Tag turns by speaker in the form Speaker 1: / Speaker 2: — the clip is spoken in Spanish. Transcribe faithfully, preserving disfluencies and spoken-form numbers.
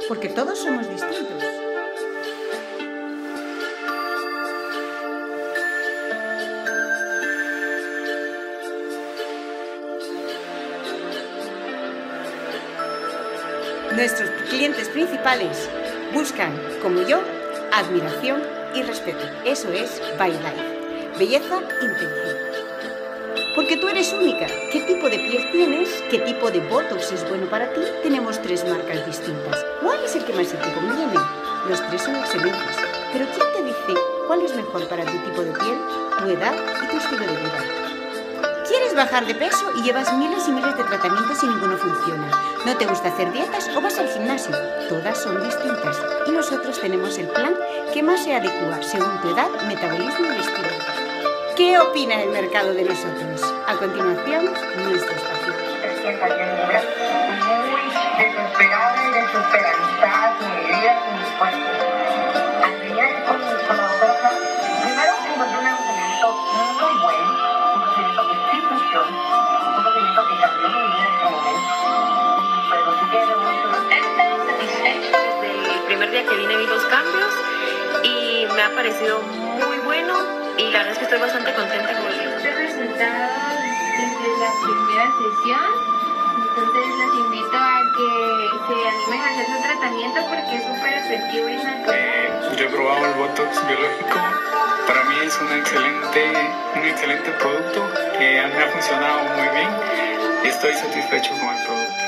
Speaker 1: porque todos somos distintos. Nuestros clientes principales buscan, como yo, admiración y respeto. Eso es ByLife. Belleza inteligente. Porque tú eres única. ¿Qué tipo de piel tienes? ¿Qué tipo de botox es bueno para ti? Tenemos tres marcas distintas. ¿Cuál es el que más se te conviene? Los tres son excelentes. Pero ¿quién te dice cuál es mejor para tu tipo de piel, tu edad y tu estilo de vida? ¿Quieres bajar de peso y llevas miles y miles de tratamientos y ninguno funciona? ¿No te gusta hacer dietas o vas al gimnasio? Todas son distintas. Y nosotros tenemos el plan que más se adecua según tu edad, metabolismo y estilo de vida. ¿Qué opina el mercado de nosotros? A continuación, nuestro espacio.
Speaker 2: Muy desesperada y desesperanzada con mi vida, con mi cuerpo. Al llegar con, con la doctora, primero encontré un procedimiento muy bueno, un procedimiento que sí funciona, un procedimiento que cambió mi vida en ese momento. Pero sí que debo
Speaker 3: satisfecha desde el primer día que vine vi los cambios y me ha parecido muy bueno. Y la verdad es que estoy bastante contenta con el
Speaker 4: resultado desde la primera sesión. Entonces los invito a que se animen a hacer su tratamiento porque es súper efectivo y natural.
Speaker 5: Eh, yo he probado el Botox biológico. Para mí es un excelente, un excelente producto que me ha funcionado muy bien y estoy satisfecho con el producto.